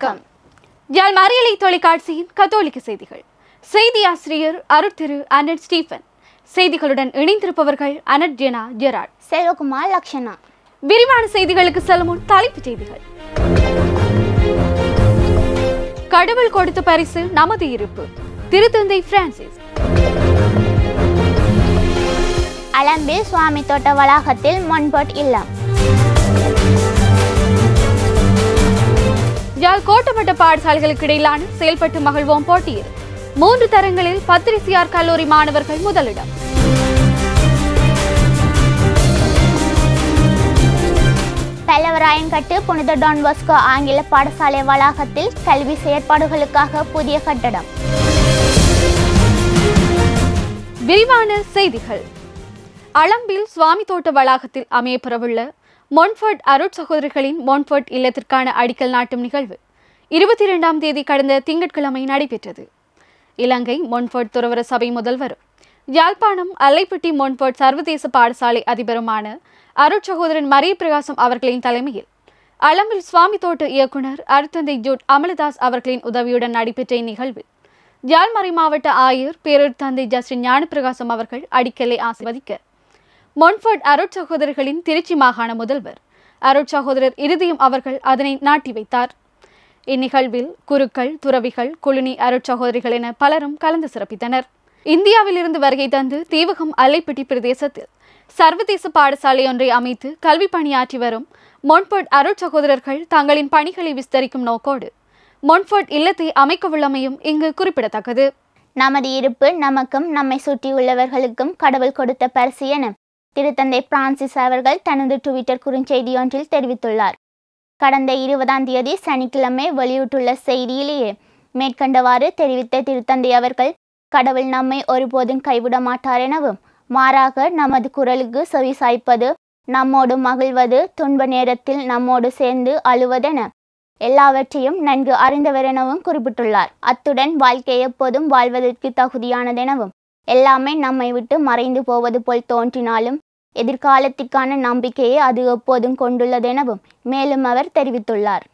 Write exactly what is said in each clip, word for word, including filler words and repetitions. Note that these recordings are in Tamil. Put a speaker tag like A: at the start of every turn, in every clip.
A: வணக்கம். யாழ் மறியலை தொலைக்காட்சியின் கத்தோலிக்க செய்திகள். செய்தி ஆசிரியர் அருட்திரு அனட் ஸ்டீபன். செய்திகளுடன் இணைந்திருப்பவர்கள் Annette Jena Gerard,
B: Selvakumar Lakshana.
A: விரிவான செய்திகளுக்கு செல்லும் முன் தலைப்புச் செய்திகள். கடவுள் கொடுத்த பரிசு நமது இருப்பு. திருத்தந்தை பிரான்சிஸ்.
B: அலம்பில் சுவாமி தோட்ட வளாகத்தில் மொன்பட் இல்லம்.
A: யாழ் கோட்டமட்ட பாடசாலைகளுக்கு இடையிலான செயல்பட்டு மகிழ்வோம் போட்டியில் மூன்று தரங்களில் பத்திரிசியார் கல்லூரி மாணவர்கள் முதலிடம்.
B: பல்லவராயன்கட்டு புனித டான் பாஸ்கோ ஆங்கில பாடசாலை வளாகத்தில் கல்வி செயற்பாடுகளுக்காக புதிய கட்டடம்.
A: விரிவான செய்திகள். அலம்பில் சுவாமி தோட்ட வளாகத்தில் அமையப்பெறவுள்ள மொன்ஃபோர்ட் அருட் சகோதரிகளின் மொன்ஃபோர்ட் இல்லத்திற்கான அடிக்கல் நாட்டும் நிகழ்வு இருபத்தி இரண்டாம் தேதி கடந்த திங்கட்கிழமை நடைபெற்றது. இலங்கை மொன்ஃபோர்ட் துறவர சபை முதல்வரும் யாழ்ப்பாணம் அல்லைப்பட்டி மொன்ஃபோர்ட் சர்வதேச பாடசாலை அதிபருமான அருட் சகோதரன் மரிய பிரகாசம் அவர்களின் தலைமையில் அலம்பில் சுவாமி தோட்ட இயக்குனர் அருத்தந்தை ஜோட் அமலதாஸ் அவர்களின் உதவியுடன் நடைபெற்ற இந்நிகழ்வு யாழ்மறை மாவட்ட ஆயர் பேரருத்தந்தை ஜஸ்டின் ஞானப்பிரகாசம் அவர்கள் அடிக்கலை ஆசிர்வதிக்க மொன்ஃபோர்ட் அருட் சகோதரர்களின் திருச்சி மாகாண முதல்வர் அருட் சகோதரர் இருதயம் அவர்கள் அதனை நாட்டி வைத்தார். இந்நிகழ்வில் குருக்கள், துறவிகள், குழுனி அருட் சகோதரிகள் என பலரும் கலந்து சிறப்பித்தனர். இந்தியாவில் இருந்து வருகை தந்து தீவகம் அல்லைப்பட்டி பிரதேசத்தில் சர்வதேச பாடசாலை ஒன்றை அமைத்து கல்வி பணியாற்றி வரும் மொன்ஃபோர்ட் அருட் சகோதரர்கள் தங்களின் பணிகளை விஸ்தரிக்கும் நோக்கோடு மொன்ஃபோர்ட் இல்லத்தை அமைக்கவுள்ளமையும் இங்கு குறிப்பிடத்தக்கது.
B: நமது இருப்பு நமக்கும் நம்மை சுற்றியுள்ளவர்களுக்கும் கடவுள் கொடுத்த பரிசு என திருத்தந்தை பிரான்சிஸ் அவர்கள் தனது டுவிட்டர் குறுஞ்செய்தி ஒன்றில் தெரிவித்துள்ளார். கடந்த இருபதாம் தேதி சனிக்கிழமை வெளியிட்டுள்ள செய்தியிலேயே மேற்கண்டவாறு தெரிவித்த திருத்தந்தை அவர்கள் கடவுள் நம்மை ஒருபோதும் கைவிட மாட்டார் எனவும், மாறாக நமது குரலுக்கு செவி சாய்ப்பது, நம்மோடு மகிழ்வது, துன்ப நேரத்தில் நம்மோடு சேர்ந்து அழுவதென எல்லாவற்றையும் நன்கு அறிந்தவர் எனவும் குறிப்பிட்டுள்ளார். அத்துடன் வாழ்க்கை எப்போதும் வாழ்வதற்கு தகுதியானதெனவும், எல்லாமே நம்மை விட்டு மறைந்து போவது போல் தோன்றினாலும் எதிர்காலத்திற்கான நம்பிக்கையை அது எப்போதும் கொண்டுள்ளதெனவும் மேலும் அவர் தெரிவித்துள்ளார்.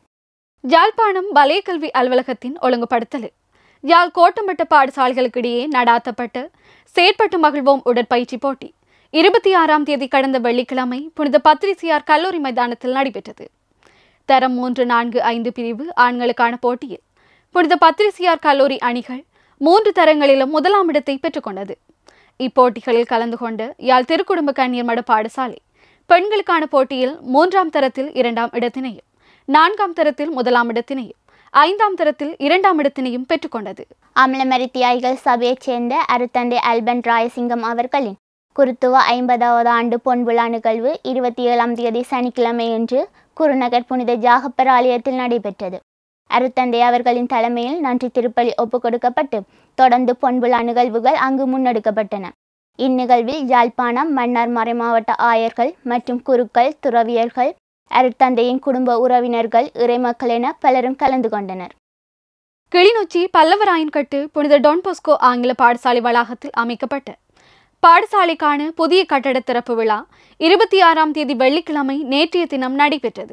A: யாழ்ப்பாணம் வலய கல்வி அலுவலகத்தின் ஒழுங்குபடுத்தல் யாழ் கோட்டமட்ட பாடசாலைகளுக்கிடையே நடாத்தப்பட்ட செயற்பட்டு மகிழ்வோம் உடற்பயிற்சி போட்டி இருபத்தி ஆறாம் தேதி கடந்த வெள்ளிக்கிழமை புனித பத்திரிசியார் கல்லூரி மைதானத்தில் நடைபெற்றது. தரம் மூன்று, நான்கு, ஐந்து பிரிவு ஆண்களுக்கான போட்டியில் புனித பத்திரிசியார் கல்லூரி அணிகள் மூன்று தரங்களிலும் முதலாம் இடத்தை பெற்றுக்கொண்டது. இப்போட்டிகளில் கலந்து கொண்ட யாழ் திருக்குடும்ப கன்னியர் மட பாடசாலை பெண்களுக்கான போட்டியில் மூன்றாம் தரத்தில் இரண்டாம் இடத்தினையும், நான்காம் தரத்தில் முதலாம் இடத்தினையும், ஐந்தாம் தரத்தில் இரண்டாம் இடத்தினையும் பெற்றுக்கொண்டது.
B: அமலமரி தியாகிகள் சபையைச் சேர்ந்த அருத்தந்தை அல்பன் ராயசிங்கம் அவர்களின் குருத்துவ ஐம்பதாவது ஆண்டு பொன்விழா நிகழ்வு இருபத்தி ஏழாம் தேதி சனிக்கிழமையன்று குருநகர் புனித ஜாகப்பர் ஆலயத்தில் நடைபெற்றது. அருத்தந்தை அவர்களின் தலைமையில் நன்றி திருப்பலி ஒப்புக் கொடுக்கப்பட்டு தொடர்ந்து பொன்விழா நிகழ்வுகள் அங்கு முன்னெடுக்கப்பட்டன. இந்நிகழ்வில் யாழ்ப்பாணம் மன்னார் மறைமாவட்ட ஆயர்கள் மற்றும் குருக்கள், துறவியர்கள், அருத்தந்தையின் குடும்ப உறவினர்கள், இறைமக்கள் என பலரும் கலந்து கொண்டனர்.
A: கிளிநொச்சி பல்லவராயன்கட்டு புனித டான் பாஸ்கோ ஆங்கில பாடசாலை வளாகத்தில் அமைக்கப்பட்ட பாடசாலைக்கான புதிய கட்டட திறப்பு விழா இருபத்தி ஆறாம் தேதி வெள்ளிக்கிழமை நேற்றைய தினம் நடைபெற்றது.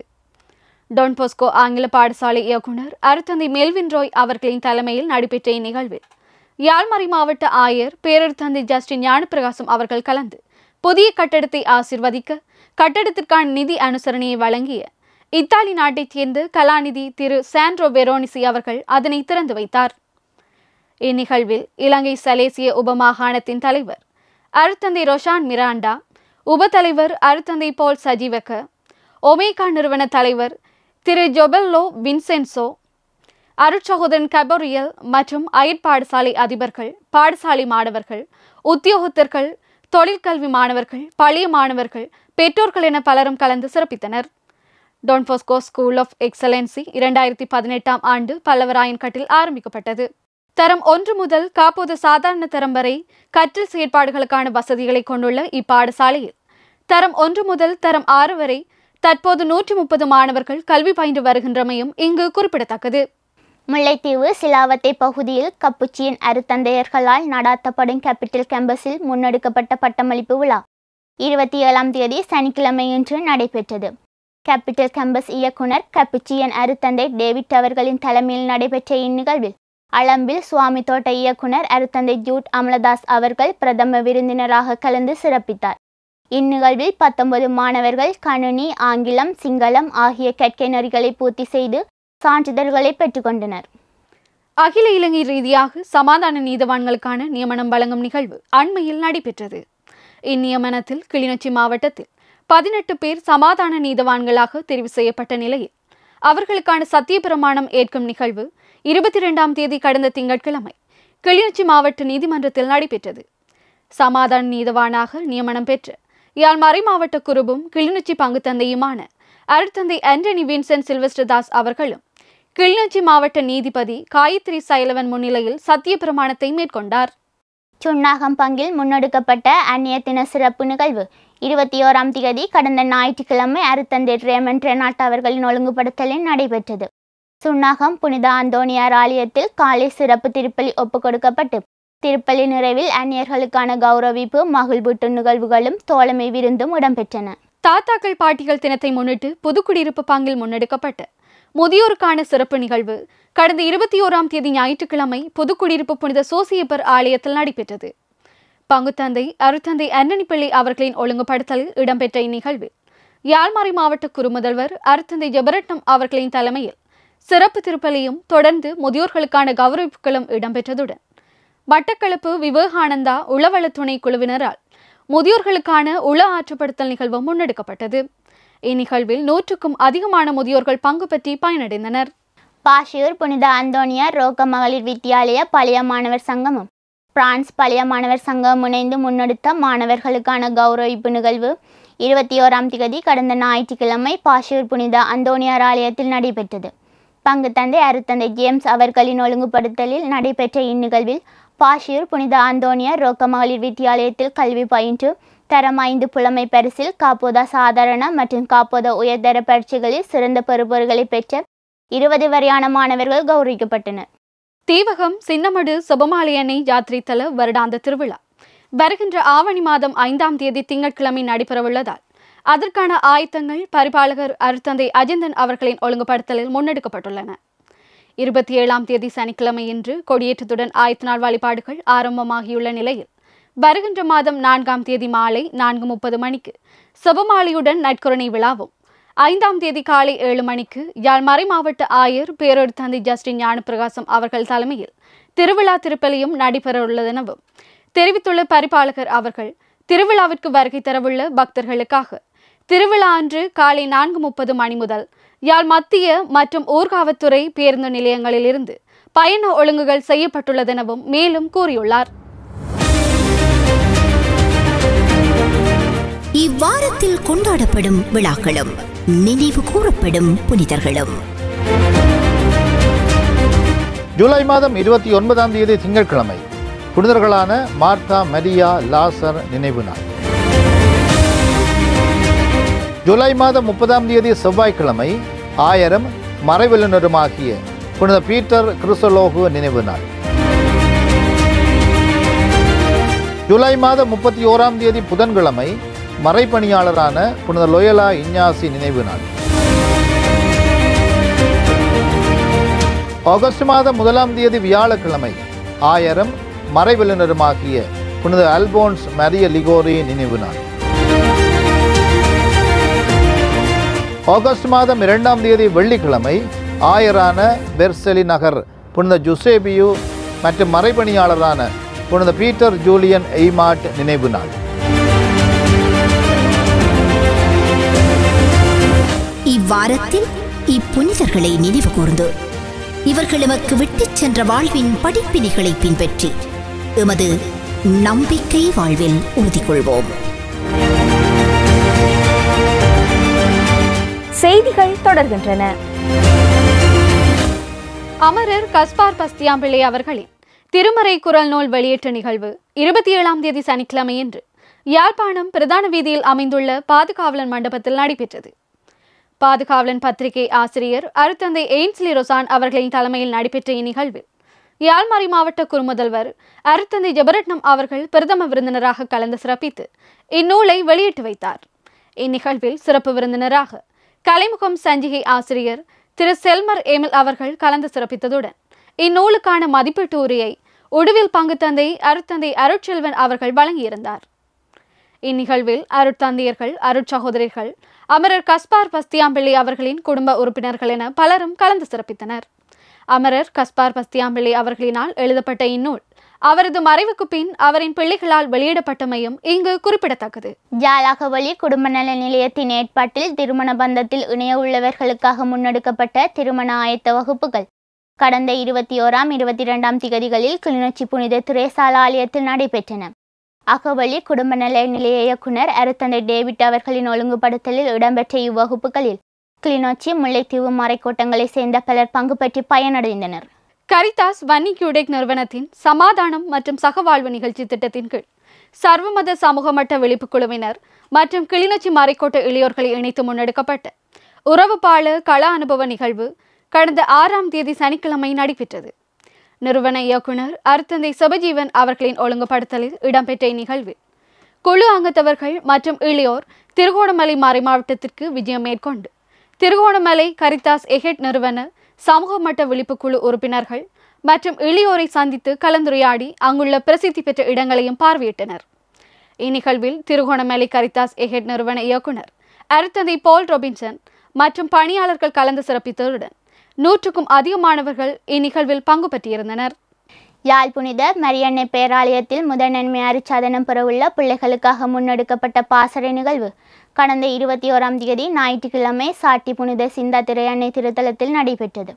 A: டான் பாஸ்கோ ஆங்கில பாடசாலை இயக்குனர் அருத்தந்தை மெல்வின் ரோய் அவர்களின் தலைமையில் நடைபெற்ற இந்நிகழ்வில் யாழ்மறை மாவட்ட ஆயர் பேரருத்தந்தை ஜஸ்டின் ஞானப்பிரகாசம் அவர்கள் கலந்து புதிய கட்டடத்தை ஆசிர்வதிக்க கட்டடத்திற்கான நிதி அனுசரணையை வழங்கிய இத்தாலி நாட்டைச் சேர்ந்த கலாநிதி திரு சாண்ட்ரோ வெரோனிசி அவர்கள் அதனை திறந்து வைத்தார். இந்நிகழ்வில் இலங்கை சலேசிய உபமாகாணத்தின் தலைவர் அருத்தந்தை ரொஷான் மிராண்டா, உபத்தலைவர் அருத்தந்தை போல் சஜீவக்க, ஒமேகா நிறுவன தலைவர் திரு ஜொபெல்லோ வின்சென்சோ, அருட்சகோதரன் கபோரியல் மற்றும் அயற் பாடசாலை அதிபர்கள், பாடசாலை மாணவர்கள், உத்தியோகத்தர்கள், தொழிற்கல்வி மாணவர்கள், பழைய மாணவர்கள், பெற்றோர்கள் என பலரும் கலந்து சிறப்பித்தனர். Don Bosco school of excellency இரண்டாயிரத்தி பதினெட்டாம் ஆண்டு பல்லவராயன்கட்டில் ஆரம்பிக்கப்பட்டது. தரம் ஒன்று முதல் காப்போது சாதாரண தரம் வரை கற்றல் செயற்பாடுகளுக்கான வசதிகளை கொண்டுள்ள இப்பாடசாலையில் தரம் ஒன்று முதல் தரம் ஆறு வரை தற்போது நூற்றி முப்பது மாணவர்கள் கல்வி பயின்று வருகின்றமையும் இங்கு குறிப்பிடத்தக்கது.
B: முல்லைத்தீவு சிலாவத்தை பகுதியில் கப்புச்சியின் அருத்தந்தையர்களால் நடாத்தப்படும் கேபிட்டல் கேம்பஸில் முன்னெடுக்கப்பட்ட பட்டமளிப்பு விழா இருபத்தி ஏழாம் தேதி சனிக்கிழமையன்று நடைபெற்றது. கேபிட்டல் கேம்பஸ் இயக்குனர் கப்புச்சியன் அருத்தந்தை டேவிட் அவர்களின் தலைமையில் நடைபெற்ற இந்நிகழ்வில் அளம்பில் சுவாமி தோட்ட இயக்குனர் அருத்தந்தை ஜூட் அமலதாஸ் அவர்கள் பிரதம விருந்தினராக கலந்து சிறப்பித்தார். இந்நிகழ்வில் பத்தொன்பது மாணவர்கள் கணினி, ஆங்கிலம், சிங்களம் ஆகிய கற்கை நெறிகளை பூர்த்தி செய்து சான்றிதழ்களை பெற்றுக்கொண்டனர்.
A: அகில இலங்கை ரீதியாக சமாதான நீதவான்களுக்கான நியமனம் வழங்கும் நிகழ்வு அண்மையில் நடைபெற்றது. இந்நியமனத்தில் கிளிநொச்சி மாவட்டத்தில் பதினெட்டு பேர் சமாதான நீதவான்களாக தெரிவு செய்யப்பட்ட நிலையில் அவர்களுக்கான சத்திய பிரமாணம் ஏற்கும் நிகழ்வு இருபத்தி இரண்டாம் தேதி கடந்த திங்கட்கிழமை கிளிநொச்சி மாவட்ட நீதிமன்றத்தில் நடைபெற்றது. சமாதான நீதவானாக நியமனம் பெற்ற யாழ் மறை மாவட்ட குருவும் கிளிநொச்சி பங்கு தந்தையுமான அருட்தந்தை ஆண்டனி வின்சென்ட் சில்வஸ்டர் தாஸ் அவர்களும் கிளிநொச்சி மாவட்ட நீதிபதி காயத்ரி சைலவன் முன்னிலையில் சத்திய பிரமாணத்தை மேற்கொண்டார்.
B: சுன்னாகம் பங்கில் முன்னெடுக்கப்பட்ட அந்நிய தின சிறப்பு நிகழ்வு இருபத்தி ஓராம் தேதி கடந்த ஞாயிற்றுக்கிழமை அருத்தந்தை ரேமண்ட் ரெனால்ட் அவர்களின் ஒழுங்குபடுத்தலில் நடைபெற்றது. சுன்னாகம் புனித அந்தோணியார் ஆலயத்தில் காலை சிறப்பு திருப்பலி ஒப்புக் கொடுக்கப்பட்டு திருப்பலி நிறைவில் அந்நியர்களுக்கான கௌரவிப்பு, மகிழ்வூட்டு நிகழ்வுகளும் தோழமை விருந்தும் இடம்பெற்றன.
A: தாத்தாக்கள் பாட்டிகள் தினத்தை முன்னிட்டு புதுக்குடியிருப்பு பங்கில் முன்னெடுக்கப்பட்ட முதியோருக்கான சிறப்பு நிகழ்வு கடந்த இருபத்தி ஓராம் தேதி ஞாயிற்றுக்கிழமை புதுக்குடியிருப்பு புனித சோசியப்பர் ஆலயத்தில் நடைபெற்றது. பங்குத்தந்தை அருட்தந்தை ஆண்டனி பிள்ளை அவர்களின் ஒழுங்குபடுத்தலில் இடம்பெற்ற இந்நிகழ்வில் யாழ்மறை மாவட்ட குறுமுதல்வர் அருட்தந்தை ஜெபரட்னம் அவர்களின் தலைமையில் சிறப்பு திருப்பலியும் தொடர்ந்து முதியோர்களுக்கான கௌரவிப்புகளும் இடம்பெற்றதுடன் மட்டக்களப்பு விவேகானந்தா உளவள துணை குழுவினரால் முதியோர்களுக்கான உள ஆற்றுப்படுத்தல் நிகழ்வு முன்னெடுக்கப்பட்டது. இந்நிகழ்வில் நூற்றுக்கும் அதிகமான முதியோர்கள் பங்கு பற்றி பயனடைந்தனர்.
B: பாஷியூர் புனித அந்தோணியார் ரோக்க மகளிர் வித்தியாலய பழைய மாணவர் சங்கமும் பிரான்ஸ் பழைய மாணவர் சங்கம் இணைந்து முன்னெடுத்த மாணவர்களுக்கான கௌரவிப்பு நிகழ்வு இருபத்தி ஓராம் தேதி கடந்த ஞாயிற்றுக்கிழமை பாஷியூர் புனித அந்தோணியார் ஆலயத்தில் நடைபெற்றது. பங்கு தந்தை அருத்தந்தை ஜேம்ஸ் அவர்களின் ஒழுங்குபடுத்தலில் நடைபெற்ற இந்நிகழ்வில் பாஷியூர் புனித அந்தோணியார் ரோக்க மகளிர் வித்தியாலயத்தில் கல்வி பயின்று தரம் ஐந்து புலமை பரிசில், காப்போதா சாதாரண மற்றும் காப்போதா உயர்தர பரீட்சைகளில் சிறந்த பெறுபவர்களை பெற்ற இருபது வரையான மாணவர்கள் கௌரவிக்கப்பட்டனர்.
A: தீவகம் சின்னமடு சுபமாலயனை யாத்திரைத்தல வருடாந்த திருவிழா வருகின்ற ஆவணி மாதம் ஐந்தாம் தேதி திங்கட்கிழமை நடைபெறவுள்ளதால் அதற்கான ஆயத்தங்கள் பரிபாலகர் அருட்தந்தை அஜந்தன் அவர்களின் ஒழுங்குபடுத்தலில் முன்னெடுக்கப்பட்டுள்ளன. இருபத்தி ஏழாம் தேதி சனிக்கிழமையன்று கொடியேற்றத்துடன் ஆயத்த நாள் வழிபாடுகள் ஆரம்பமாகியுள்ள நிலையில் வருகின்ற மாதம் நான்காம் தேதி மாலை நான்கு முப்பது மணிக்கு சுபமாலையுடன் நட்கருணை விழாவும், ஐந்தாம் தேதி காலை ஏழு மணிக்கு யாழ் மறை மாவட்ட ஆயர் பேரொருத்தந்தை ஜஸ்டின் ஞானப்பிரகாசம் அவர்கள் தலைமையில் திருவிழா திருப்பலியும் நடைபெறவுள்ளதெனவும் தெரிவித்துள்ள பரிபாலகர் அவர்கள் திருவிழாவிற்கு வருகை தரவுள்ள பக்தர்களுக்காக திருவிழா அன்று காலை நான்கு முப்பது மணி முதல் யாழ் மத்திய மற்றும் ஊர்காவத்துறை பேருந்து நிலையங்களில் இருந்து பயண ஒழுங்குகள் செய்யப்பட்டுள்ளதெனவும் மேலும் கூறியுள்ளார்.
C: இவ்வாரத்தில் கொண்டாடப்படும் விழாக்களும் நினைவு கூறப்படும் புனிதர்களும்.
D: ஜூலை மாதம் இருபத்தி ஒன்பதாம் தேதி திங்கட்கிழமை புனிதர்களான மார்த்தா, மரியா, லாசர் நினைவு நாள். ஜூலை மாதம் முப்பதாம் தேதி செவ்வாய்க்கிழமை ஆயரும் மறைவல்லுநருமாகிய புனித பீட்டர் கிறிஸ்தலோகு நினைவு நாள். ஜூலை மாதம் முப்பத்தி ஓராம் தேதி புதன்கிழமை மறைப்பணியாளரான புனித லோயலா இஞ்ஞாசி நினைவு நாள். ஆகஸ்ட் மாதம் முதலாம் தேதி வியாழக்கிழமை ஆயரும் மறைவல்லுநருமாகிய புனித அல்போன்ஸ் மரிய லிகோரி நினைவு நாள். ஆகஸ்ட் மாதம் இரண்டாம் தேதி வெள்ளிக்கிழமை ஆயரான பெர்செலி நகர் புனித ஜுசேபியு மற்றும் மறைப்பணியாளரான புனித பீட்டர் ஜூலியன் எய்மாட் நினைவு நாள்.
C: இவ்வாரத்தில் இப்புனிதர்களை நினைவு கூர்ந்து இவர்கள் எமக்கு விட்டுச் சென்ற வாழ்வின் படிப்பினைகளை பின்பற்றி எமது நம்பிக்கை வாழ்வில் உறுதி கொள்வோம்.
E: செய்திகள் தொடர்கின்றன.
A: அமரர் கஸ்பார் பஸ்தியாம்பிள்ளை அவர்களின் திருமறை குரல் நூல் வெளியீட்டு நிகழ்வு இருபத்தி ஏழாம் தேதி சனிக்கிழமையன்று யாழ்ப்பாணம் பிரதான வீதியில் அமைந்துள்ள பாதுகாவலன் மண்டபத்தில் நடைபெற்றது. பாதுகாவலன் பத்திரிகை ஆசிரியர் அருட்தந்தை எயின்ஸ்லி ரொசான் அவர்களின் தலைமையில் நடைபெற்ற இந்நிகழ்வில் யாழ்மறை மாவட்ட குறுமுதல்வர் அருட்தந்தை ஜெபரட்னம் அவர்கள் பிரதம விருந்தினராக கலந்து சிறப்பித்து இந்நூலை வெளியிட்டு வைத்தார். இந்நிகழ்வில் சிறப்பு விருந்தினராக கலைமுகம் சஞ்சிகை ஆசிரியர் திரு செல்மர் ஏமில் அவர்கள் கலந்து சிறப்பித்ததுடன் இந்நூலுக்கான மதிப்பீட்டு உரையை உடுவில் பங்கு தந்தை அருட்தந்தை அருட்செல்வன் அவர்கள் வழங்கியிருந்தார். இந்நிகழ்வில் அருட்தந்தையர்கள், அருட்சகோதரிகள், அமரர் கஸ்பார் பஸ்தியாம்பிள்ளை அவர்களின் குடும்ப உறுப்பினர்கள் என பலரும் கலந்து சிறப்பித்தனர். அமரர் கஸ்பார் பஸ்தியாம்பிள்ளை அவர்களினால் எழுதப்பட்ட இந்நூல் அவரது மறைவுக்கு பின் அவரின் பிள்ளைகளால் வெளியிடப்பட்டமையும் இங்கு குறிப்பிடத்தக்கது.
B: ஜாலாகவழி குடும்ப நல நிலையத்தின் ஏற்பாட்டில் திருமண பந்தத்தில் இணைய உள்ளவர்களுக்காக முன்னெடுக்கப்பட்ட திருமண ஆயத்த வகுப்புகள் கடந்த இருபத்தி ஓராம் இருபத்தி இரண்டாம் திகதிகளில் கிளிநொச்சி புனித திரேசால் ஆலயத்தில் நடைபெற்றன. அகவழி குடும்ப நல நிலைய இயக்குனர் அருத்தந்தை டேவிட் அவர்களின் ஒழுங்குபடுத்தலில் இடம்பெற்ற இவ்வகுப்புகளில் கிளிநொச்சி, முல்லைத்தீவு மறைக்கோட்டங்களை சேர்ந்த பலர் பங்கு பெற்று பயனடைந்தனர்.
A: கரிதாஸ் வன்னி கியூடெக் நிறுவனத்தின் சமாதானம் மற்றும் சகவாழ்வு நிகழ்ச்சி திட்டத்தின் கீழ் சர்வமத சமூக மட்ட விழிப்பு குழுவினர் மற்றும் கிளிநொச்சி மறைக்கோட்ட இளையோர்களை இணைத்து முன்னெடுக்கப்பட்ட உறவுபால கள அனுபவ நிகழ்வு கடந்த ஆறாம் தேதி சனிக்கிழமை நடைபெற்றது. நிறுவன இயக்குனர் அருத்தந்தை சிவஜீவன் அவர்களின் ஒழுங்குபடுத்தலில் இடம்பெற்ற இந்நிகழ்வில் குழு அங்கத்தவர்கள் மற்றும் இளையோர் திருகோணமலை மறைமாவட்டத்திற்கு விஜயம் மேற்கொண்டு திருகோணமலை கரிதாஸ் எஹெட் நிறுவன சமூக மட்ட விழிப்பு குழு உறுப்பினர்கள் மற்றும் இளையோரை சந்தித்து கலந்துரையாடி அங்குள்ள பிரசித்தி பெற்ற இடங்களையும் பார்வையிட்டனர். இந்நிகழ்வில் திருகோணமலை கரிதாஸ் எஹெட் நிறுவன இயக்குனர் அருத்தந்தை பால் ரொபின்சன் மற்றும் பணியாளர்கள் கலந்து சிறப்பித்ததுடன் நூற்றுக்கும் அதிகமானவர்கள் இந்நிகழ்வில் பங்கு பெற்றிருந்தனர்.
B: யாழ் புனித மரியன்னை பேராலயத்தில் முதல் நன்மை அருட்சாதனம் பெறவுள்ள பிள்ளைகளுக்காக முன்னெடுக்கப்பட்ட பாசறை நிகழ்வு கடந்த இருபத்தி ஓராம் தேதி ஞாயிற்றுக்கிழமை சாட்டி புனித சிந்தா திரையன்னை திருத்தலத்தில் நடைபெற்றது.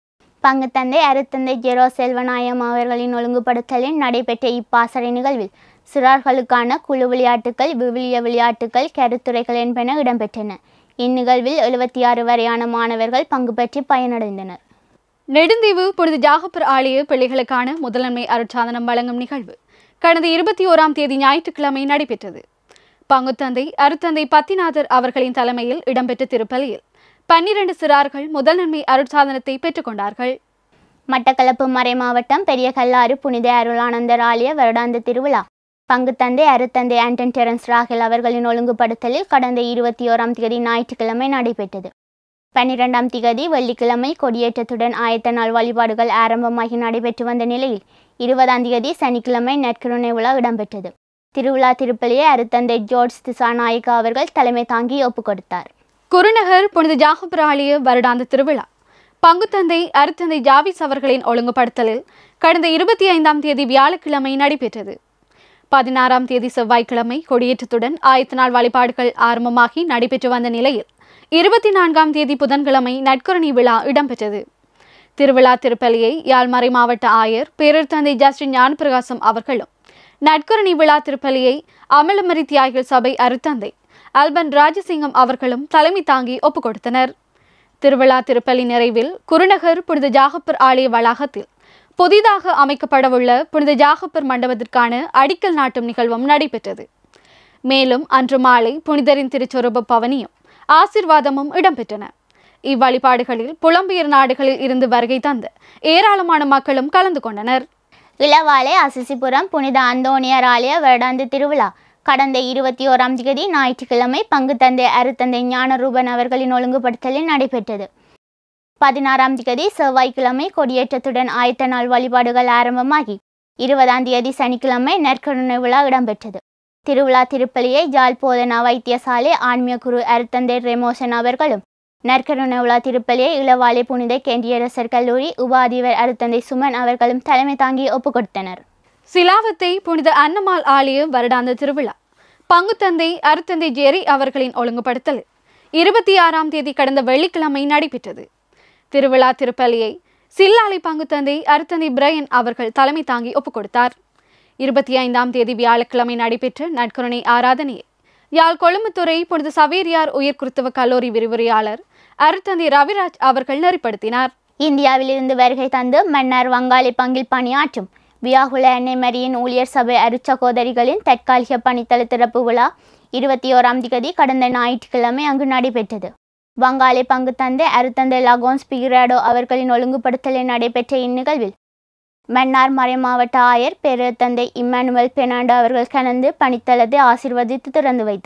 B: பங்கு தந்தை அருத்தந்தை ஜெரோ செல்வநாயம் அவர்களின் ஒழுங்குபடுத்தலில் நடைபெற்ற இப்பாசறை நிகழ்வில் சிறார்களுக்கான குழு விளையாட்டுகள், விவிலிய விளையாட்டுகள், கருத்துரைகள் என்பன இடம்பெற்றன. இந்நிகழ்வில் எழுபத்தி ஆறு வரையான மாணவர்கள் பங்கு பெற்று பயனடைந்தனர்.
A: நெடுந்தீவு புனித ஜாகப்பர் ஆலய பிள்ளைகளுக்கான முதன்மை அருட்சாதனம் வழங்கும் நிகழ்வு கடந்த இருபத்தி ஓராம் தேதி ஞாயிற்றுக்கிழமை நடைபெற்றது. பங்குத்தந்தை அருத்தந்தை பத்திநாதர் அவர்களின் தலைமையில் இடம்பெற்ற திருப்பலியில் பன்னிரண்டு சிறார்கள் முதல் நன்மை அருட்சாதனத்தை பெற்றுக்கொண்டார்கள்.
B: மட்டக்களப்பு மறை மாவட்டம் பெரிய கல்லாறு புனித அருளானந்தர் ஆலய வருடாந்த திருவிழா பங்குத்தந்தை அருத்தந்தை ஆண்டன் டெரன்ஸ் ராகல் அவர்களின் ஒழுங்குபடுத்தலில் கடந்த இருபத்தி ஓராம் தேதி ஞாயிற்றுக்கிழமை நடைபெற்றது. பன்னிரெண்டாம் திகதி வெள்ளிக்கிழமை கொடியேற்றத்துடன் ஆயத்த நாள் வழிபாடுகள் ஆரம்பமாகி நடைபெற்று வந்த நிலையில் இருபதாம் திகதி சனிக்கிழமை நற்கருணை விழா இடம்பெற்றது. திருவிழா திருப்பலியை அருத்தந்தை ஜோர்ஜ் திசாநாயக்கா அவர்கள் தலைமை தாங்கி ஒப்புக் கொடுத்தார்.
A: குருநகர் புனித ஜாகப்பர் ஆலய வருடாந்த திருவிழா பங்குத்தந்தை அருத்தந்தை ஜாவிஸ் அவர்களின் ஒழுங்குபடுத்தலில் கடந்த இருபத்தி ஐந்தாம் தேதி வியாழக்கிழமை நடைபெற்றது. பதினாறாம் தேதி செவ்வாய்க்கிழமை கொடியேற்றத்துடன் ஆயத்த நாள் வழிபாடுகள் ஆரம்பமாகி நடைபெற்று வந்த நிலையில் இருபத்தி நான்காம் தேதி புதன்கிழமை நற்கருணை விழா இடம்பெற்றது. திருவிழா திருப்பலியை யாழ் மறை மாவட்ட ஆயர் பேரர்தந்தை ஜஸ்டின் ஞானப்பிரகாசம் அவர்களும், நற்கருணை விழா திருப்பலியை அமலமரி தியாகிகள் சபை அருத்தந்தை அல்பன் ராஜசிங்கம் அவர்களும் தலைமை தாங்கி ஒப்புக் கொடுத்தனர். திருவிழா திருப்பலி நிறைவில் குருநகர் புனித ஜாகப்பர் ஆலய வளாகத்தில் புதிதாக அமைக்கப்படவுள்ள புனித ஜாகப்பர் மண்டபத்திற்கான அடிக்கல் நாட்டும் நிகழ்வும் நடைபெற்றது. மேலும் அன்று மாலை புனிதரின் திருச்சொரூப பவனியும் ஆசிர்வாதமும் இடம்பெற்றன. இவ்வழிபாடுகளில் புலம்பெயர் நாடுகளில் இருந்து வருகை தந்த ஏராளமான மக்களும் கலந்து கொண்டனர்.
B: இளவாலை அசிசிபுரம் புனித அந்தோணியர் ஆலய வருடாந்த திருவிழா கடந்த இருபத்தி ஓராம் தேதி ஞாயிற்றுக்கிழமை பங்கு தந்தை அருத்தந்தை ஞானரூபன் அவர்களின் ஒழுங்குபடுத்தலில் நடைபெற்றது. பதினாறாம் தேதி செவ்வாய்க்கிழமை கொடியேற்றத்துடன் ஆயத்த நாள் வழிபாடுகள் ஆரம்பமாகி இருபதாம் தேதி சனிக்கிழமை நற்கருணை விழா இடம்பெற்றது. திருவிழா திருப்பலியை ஜாழ் போதனா வைத்தியசாலை ஆன்மீக குரு அருத்தந்தை ரெமோசன் அவர்களும், நற்கருணை விழா திருப்பலியை இளவாலை புனித கேந்தியரசர் கல்லூரி உபாதிபர் அருத்தந்தை சுமன் அவர்களும் தலைமை தாங்கி ஒப்புக் கொடுத்தனர்.
A: சிலாவத்தை புனித அன்னமாள் ஆலய வருடாந்த திருவிழா பங்குத்தந்தை அருத்தந்தை ஜெரி அவர்களின் ஒழுங்குபடுத்தலில் இருபத்தி ஆறாம் தேதி கடந்த வெள்ளிக்கிழமை நடைபெற்றது. திருவிழா திருப்பலியை சில்லாலை பங்குத்தந்தை அருத்தந்தை பிரையன் அவர்கள் தலைமை தாங்கி ஒப்புக் கொடுத்தார். இருபத்தி ஐந்தாம் தேதி வியாழக்கிழமை நடைபெற்ற நற்கருணை ஆராதனையை யாழ் கொழும்புத்துறை புனித சவேரியார் உயர் கிறிஸ்தவ கல்லூரி விரிவுரையாளர் அருத்தந்தை ரவிராஜ் அவர்கள் நெறிப்படுத்தினார்.
B: இந்தியாவிலிருந்து வருகை தந்து மன்னார் வங்காளி பங்கில் பணியாற்றும் வியாகுல அன்னை மரியின் ஊழியர் சபை அருட்சகோதரிகளின் தற்காலிக பணித்தள திறப்பு விழா இருபத்தி ஓராம் திகதி கடந்த ஞாயிற்றுக்கிழமை அங்கு நடைபெற்றது. வங்காளி பங்கு தந்தை அருத்தந்தை லகோன்ஸ் பிகிராடோ அவர்களின் ஒழுங்குபடுத்தலில் நடைபெற்ற இந்நிகழ்வில் மன்னார் மறை மாவட்ட ஆயர் பேரத்தந்தை இம்மானுவல் பெர்னாண்டோ அவர்கள் கலந்து பணித்தளத்தை ஆசீர்வதித்து திறந்து வைத்தார்.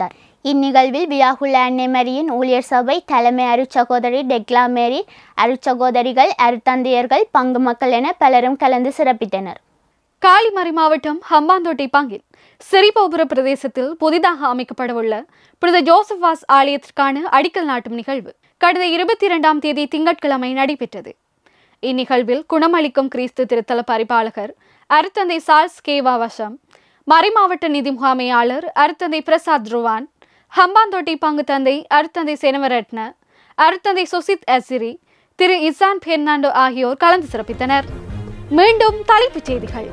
B: இந்நிகழ்வில் வியாகுல அன்னை மரியின் ஊழியர் சபை தலைமை அருட்சகோதரி டெக்லா மேரி, அருட்சகோதரிகள், அருத்தந்தையர்கள், பங்கு மக்கள் என பலரும் கலந்து சிறப்பித்தனர்.
A: காலிமறை மாவட்டம் ஹம்பாந்தோட்டை பங்கில் சிறிபோபுர பிரதேசத்தில் புதிதாக அமைக்கப்படவுள்ள புனித ஜோசப்பாஸ் ஆலயத்திற்கான அடிக்கல் நாட்டும் நிகழ்வு கடந்த இருபத்தி இரண்டாம் தேதி திங்கட்கிழமை நடைபெற்றது. இந்நிகழ்வில் குணமளிக்கும் கிறிஸ்து திருத்தல பரிபாலகர் அருத்தந்தை சார்ஸ் கேவா வசம், மறைமாவட்ட நிதி முகாமையாளர் அருத்தந்தை பிரசாத் ருவான், ஹம்பாந்தோட்டை பங்கு தந்தை அருத்தந்தை செனவரட்ன, அருத்தந்தை சுசித் அசிரி, திரு இசான் பெர்னாண்டோ ஆகியோர் கலந்து சிறப்பித்தனர். மீண்டும் தலைப்புச் செய்திகள்.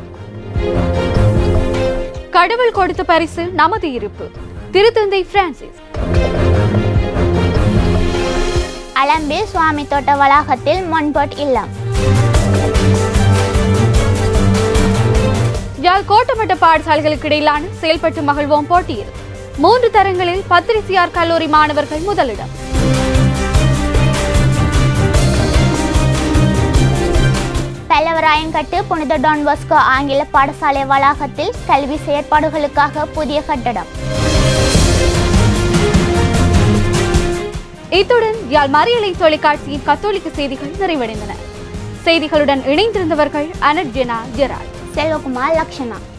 A: கடவுள் கொடுத்த பரிசு நமது இருப்பு. திருத்தந்தை பிரான்சிஸ்.
B: அலம்பில் சுவாமி தோட்ட வளாகத்தில் மண்பாட் இல்லம்.
A: யாழ் கோட்டமட்ட பாடசாலைகளுக்கு இடையிலான செயல்பட்டு மகிழ்வோம் போட்டியில் மூன்று தரங்களில் பத்திரிசியார் கல்லூரி மாணவர்கள் முதலிடம்.
B: பல்லவராயன்கட்டு புனித டான் பாஸ்கோ ஆங்கில பாடசாலை வளாகத்தில் கல்வி செயற்பாடுகளுக்காக புதிய கட்டடம்.
A: இத்துடன் யாழ் மறியலை தொலைக்காட்சியின் கத்தோலிக்க செய்திகள் நிறைவடைந்தன. செய்திகளுடன் இணைந்திருந்தவர்கள் அனர்ஜனா ஜெரால்,
B: செல்வகுமார், லக்ஷனா.